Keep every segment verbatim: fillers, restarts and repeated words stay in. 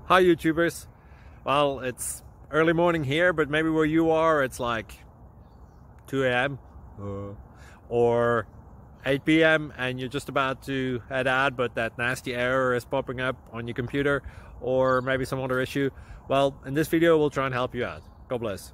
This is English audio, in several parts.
Hi YouTubers. Well, it's early morning here, but maybe where you are it's like two A M uh, or eight P M and you're just about to head out, but that nasty error is popping up on your computer, or maybe some other issue. Well, in this video we'll try and help you out. God bless.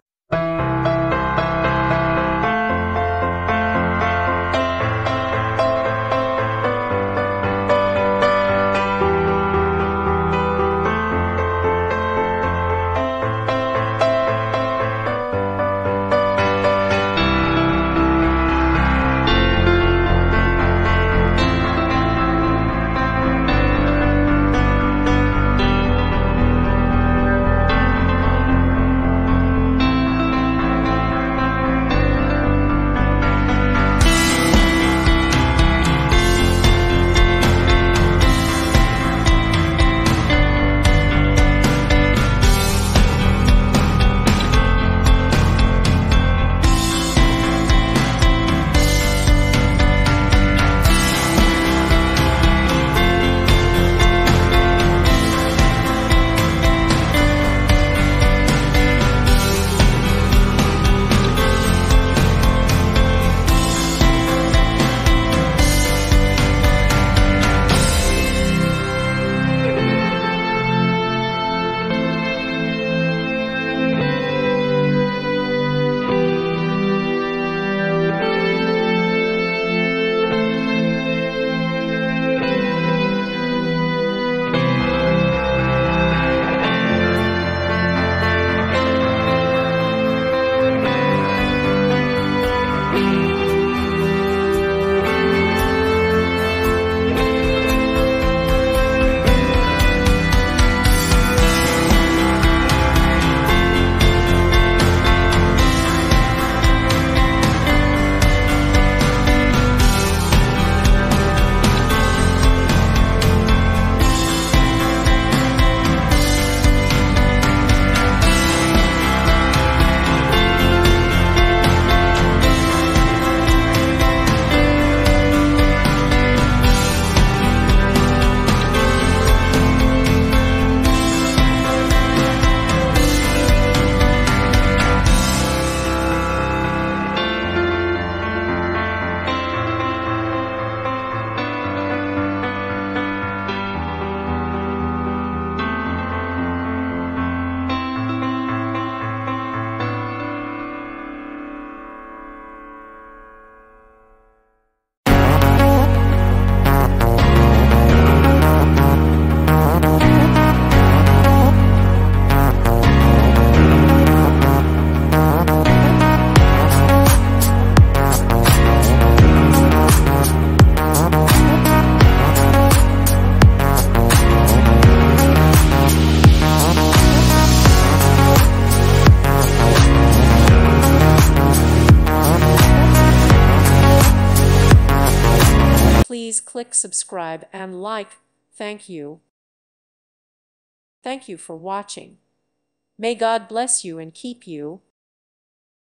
Please click subscribe and like. Thank you. Thank you for watching. May God bless you and keep you.